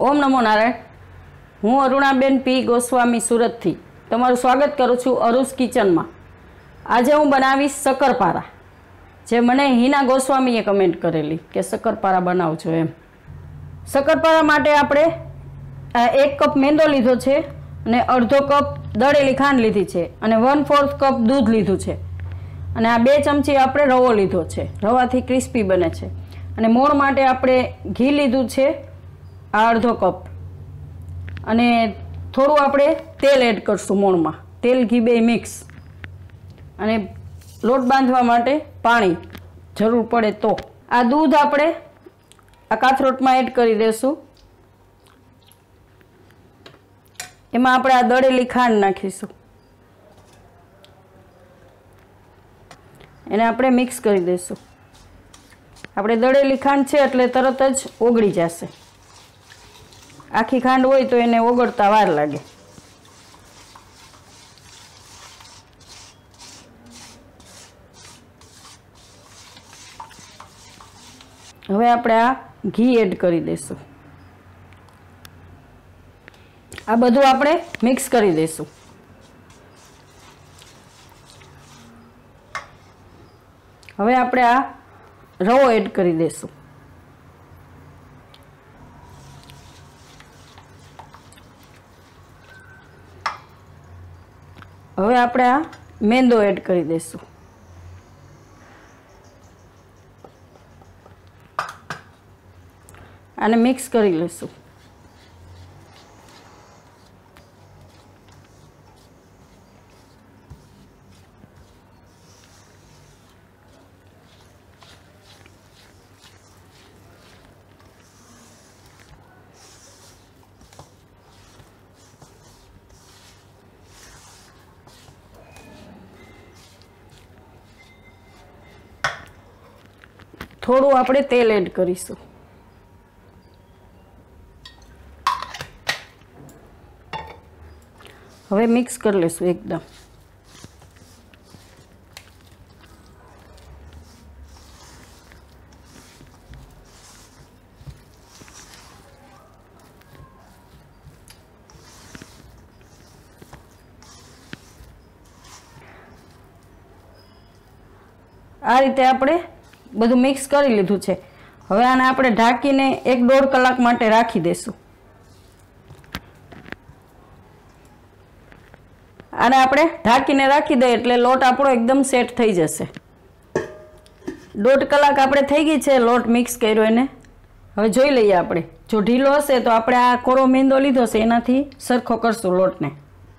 ओम नमो नारायण। हूँ अरुणाबेन पी गोस्वामी सूरत थी तमारुं स्वागत करूँ छूँ अरुस किचन में। आज हूँ बनावीश शक्करपारा, जे मने हीना गोस्वामीए कमेंट करेली कि शक्करपारा बनावजो एम। शक्करपारा माटे आपणे 1 कप मेंदो लीधो छे अने अर्धो कप दळेली खांड लीधी छे अने 1/4 कप दूध लीधुं छे अने आ 2 चमची आपणे रवो लीधो छे। रवाथी क्रिस्पी बने छे। अने मोण माटे आपणे घी लीधुं छे अर्धो कप अने थोड़ू आपणे तेल एड करशुं मोण में। तेल घी बे मिक्स अने लोट बांधवा माटे पाणी जरूर पड़े तो आ दूध आपणे आ काथरोट में एड करी देशुं। एमां आपणे आ दळेली खांड नाखीशुं। एने आपणे मिक्स करी देशुं। आपणे दळेली खांड छे एटले तरत ज ओगળી जशे। आखी खांड होय तो एने ओगळता वार लागे। हवे आपणे आ घी एड करी देशुं। आ बधुं आपणे मिक्स करी देशुं। हवे आपणे आ रवो एड करी देशुं। हवे आपणे आ मेंदो एड करी देशुं। आने मिक्स करी लेशुं। थोड़ू आपणे तेल एड करीशुं। हवे मिक्स कर लेशुं एकदम। आ रीते आपणे બધું મિક્સ કરી લીધું છે। હવે આને આપણે ઢાંકીને 1-1.5 કલાક માટે રાખી દેશું। આને આપણે ઢાંકીને રાખી દઈએ એટલે લોટ આપણો એકદમ સેટ થઈ જશે। 1.5 કલાક આપણે થઈ ગઈ છે લોટ મિક્સ કર્યો એને। હવે જોઈ લઈએ આપણે। જો ઢીલો હશે તો આપણે આ કોરો મેંદો લીધો છે એનાથી સરખો કરશું લોટને।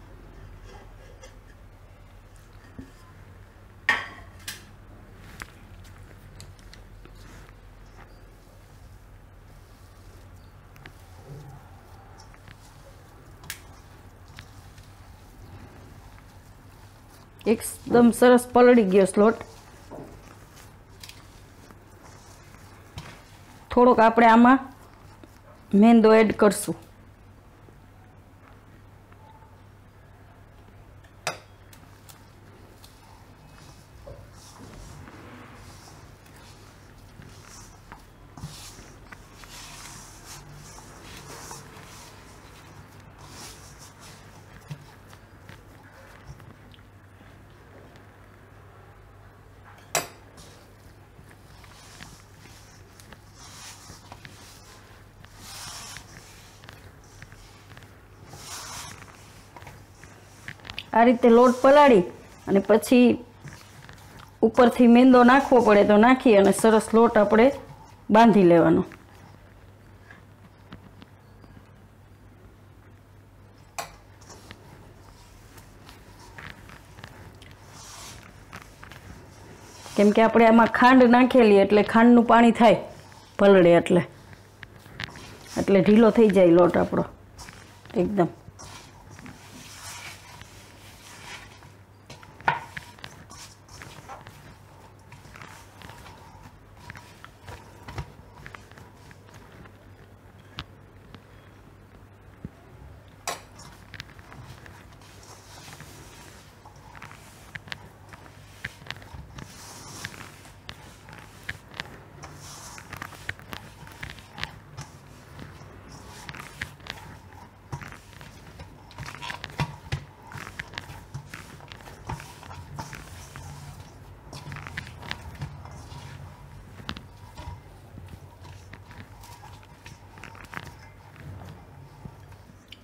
एकदम सरस पलળી गयो लोट। थोड़ोक आपणे आमां मेंदो एड करशुं। आ रीते लोट पलाળી અને પછી ઉપરથી મેંદો નાખવો પડે તો નાખી અને સરસ લોટ આપણે બાંધી લેવાનો। કેમ કે આપણે આમાં ખાંડ નાખેલી એટલે ખાંડનું પાણી થાય પલળે એટલે ઢીલો થઈ જાય લોટ આપણો એકદમ।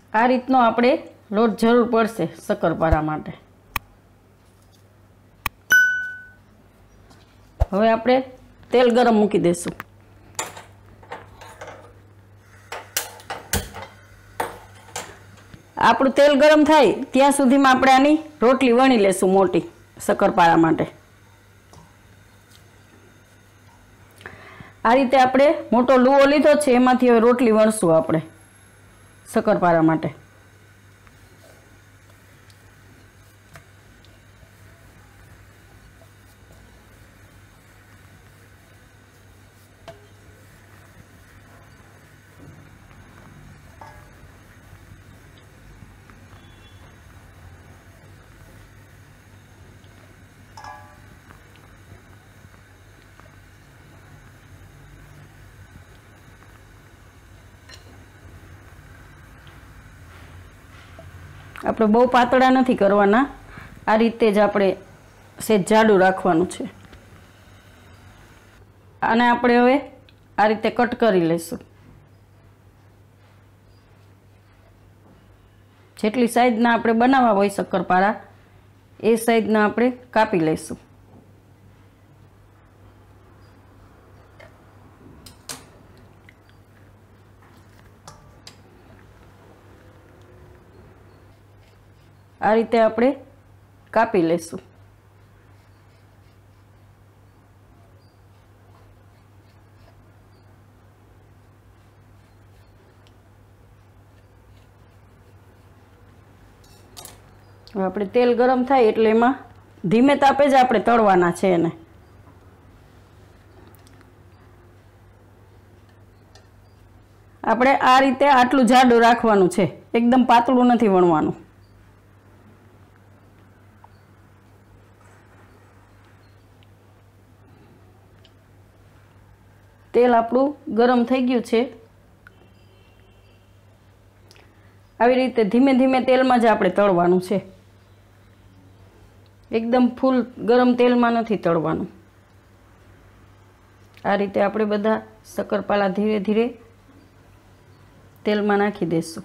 આ રીતનો આપણે લોટ જરૂર પડશે શક્કરપારા માટે। હવે આપણે તેલ ગરમ મૂકી દઈશું। આપણું તેલ ગરમ થાય ત્યાં સુધીમાં આપણે આની રોટલી વણી લેશું મોટી શક્કરપારા માટે। આ રીતે આપણે મોટો લુવો લીધો છે, એમાંથી હવે રોટલી વણશું આપણે શક્કરપારા માટે। આપણે બહુ પાતળા નથી કરવાના, આ રીતે જ આપણે સેજ જાડું રાખવાનું છે। આને આપણે હવે આ રીતે કટ કરી લઈશું। જેટલી સાઈઝના આપણે બનાવવા હોય શક્કરપારા એ સાઈઝના આપણે કાપી લઈશું। આ રીતે આપણે કાપી લેશું। હવે આપણે તેલ ગરમ થાય એટલે એમાં ધીમે તાપે જ આપણે તળવાના છે એને। આપણે આ રીતે આટલું જાડું રાખવાનું છે, એકદમ પાતળું નથી વણવાનું। તેલ આપણું ગરમ થઈ ગયું છે। આવી રીતે ધીમે ધીમે તેલમાં જ આપણે તળવાનું છે, એકદમ ફૂલ ગરમ તેલમાં નથી તળવાનું। આ રીતે આપણે બધા શક્કરપારા ધીરે ધીરે તેલમાં નાખી દઈશું।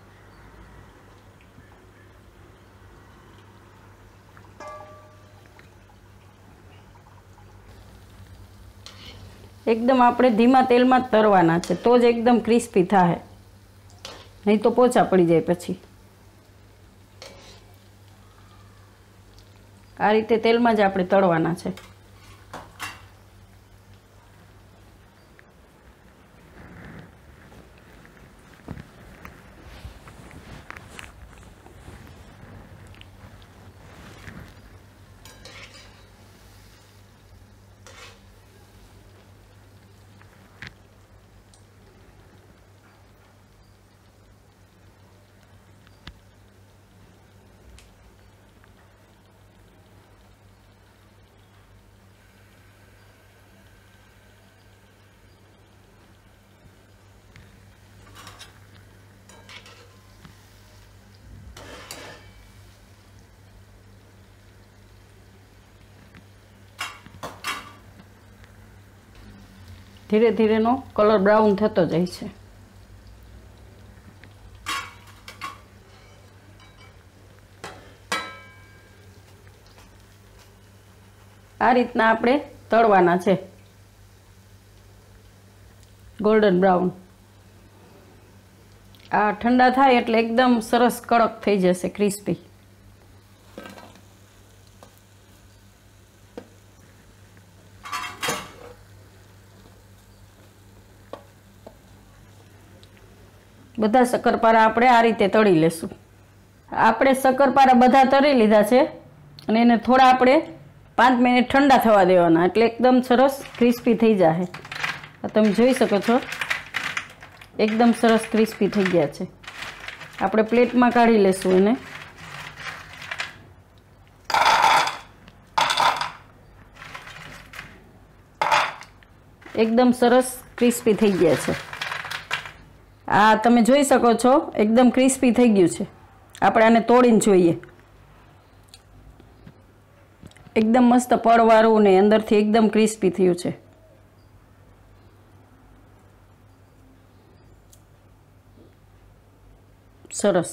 एकदम આપણે ધીમા તેલમાં જ તળવાના છે, તો જ એકદમ ક્રિસ્પી થાય, નહીં તો પોચા પડી જાય પછી। આ રીતે તેલમાં જ આપણે તળવાના છે। ધીરે ધીરેનો કલર બ્રાઉન થતો જાય છે। આ રીતના આપણે તળવાના છે, ગોલ્ડન બ્રાઉન। આ ઠંડા થાય એટલે એકદમ સરસ કડક થઈ જશે, ક્રિસ્પી। બધા શક્કરપારા આપણે આ રીતે તળી લેશું। આપણે શક્કરપારા બધા તળી લીધા છે અને એને થોડા આપણે 5 મિનિટ ઠંડા થવા દેવાના, એટલે એકદમ સરસ ક્રિસ્પી થઈ જશે। તમે જોઈ શકો છો એકદમ સરસ ક્રિસ્પી થઈ ગયા છે। આપણે પ્લેટમાં કાઢી લેશું એને। એકદમ સરસ ક્રિસ્પી થઈ ગયા છે। આ તમે જોઈ શકો છો એકદમ ક્રિસ્પી થઈ ગયું છે। આપણે આને તોડીને જોઈએ, એકદમ મસ્ત પડવાળું ને અંદરથી એકદમ ક્રિસ્પી થયું છે। સરસ.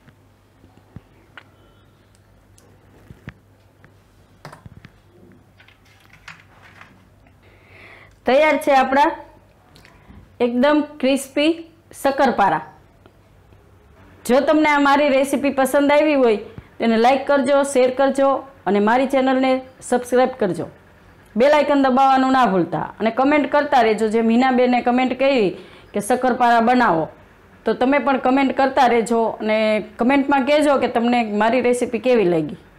તૈયાર છે આપણા એકદમ ક્રિસ્પી શક્કરપારા. જો તમને આ મારી રેસીપી પસંદ આવી હોય તો એને લાઈક કરજો, શેર કરજો અને મારી ચેનલને સબસ્ક્રાઈબ કરજો. બેલ આઇકન દબાવવાનું ના ભૂલતા અને કમેન્ટ કરતા રહેજો. જે મીનાબેને કમેન્ટ કરી કે શક્કરપારા બનાવો, તો તમે પણ કમેન્ટ કરતા રહેજો અને કમેન્ટમાં કહેજો કે તમને મારી રેસીપી કેવી લાગી.